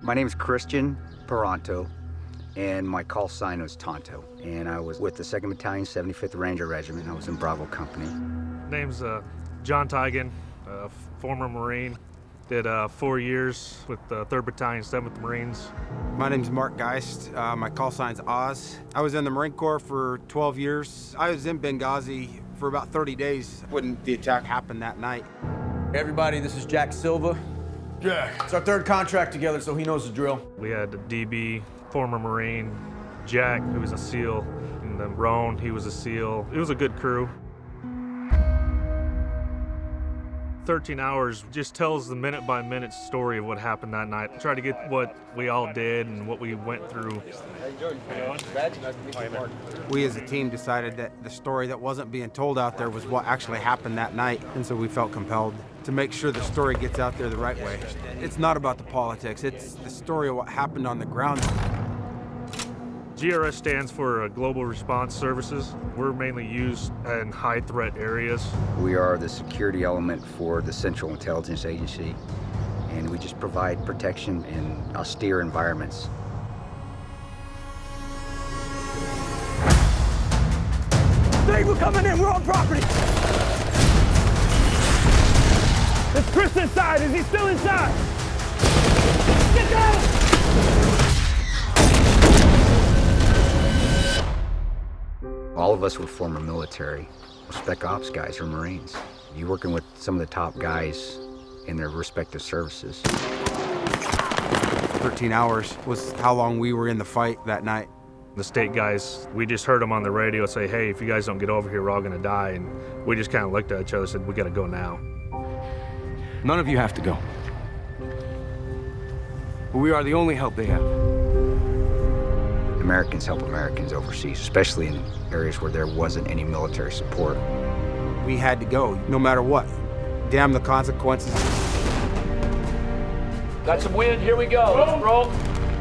My name is Kris Paronto, and my call sign was Tanto. And I was with the 2nd Battalion, 75th Ranger Regiment. I was in Bravo Company. Name's John Tiegen, former Marine. Did 4 years with the 3rd Battalion, 7th Marines. My name's Oz Geist. My call sign's Oz. I was in the Marine Corps for 12 years. I was in Benghazi for about 30 days when the attack happened that night. Hey everybody, this is Jack Silva. Jack. It's our 3rd contract together, so he knows the drill. We had a DB, former Marine, Jack, who was a SEAL, and then Roan, he was a SEAL. It was a good crew. 13 Hours just tells the minute-by-minute story of what happened that night. Try to get what we all did and what we went through. We as a team decided that the story that wasn't being told out there was what actually happened that night, and so we felt compelled to make sure the story gets out there the right way. It's not about the politics, it's the story of what happened on the ground. GRS stands for Global Response Services. We're mainly used in high-threat areas. We are the security element for the Central Intelligence Agency, and we just provide protection in austere environments. Hey, we're coming in, we're on property! Is Kris inside? Is he still inside? Get down! All of us were former military, Spec Ops guys or Marines. You're working with some of the top guys in their respective services. 13 hours was how long we were in the fight that night. The state guys, we just heard them on the radio say, hey, if you guys don't get over here, we're all gonna die. And we just kind of looked at each other and said, we gotta go now. None of you have to go. But we are the only help they have. Americans help Americans overseas, especially in areas where there wasn't any military support. We had to go, no matter what. Damn the consequences. Got some wind, here we go. Let's roll.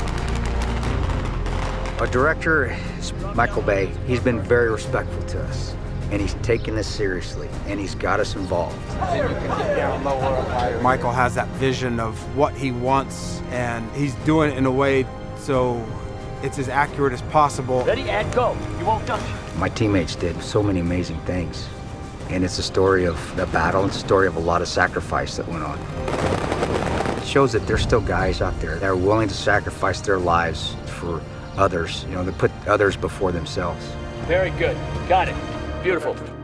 Our director is Michael Bay. He's been very respectful to us, and he's taken this seriously, and he's got us involved. Michael has that vision of what he wants, and he's doing it in a way so it's as accurate as possible. Ready, and go. You won't touch. My teammates did so many amazing things, and it's a story of the battle. It's a story of a lot of sacrifice that went on. It shows that there's still guys out there that are willing to sacrifice their lives for others. You know, they put others before themselves. Very good. Got it. Beautiful.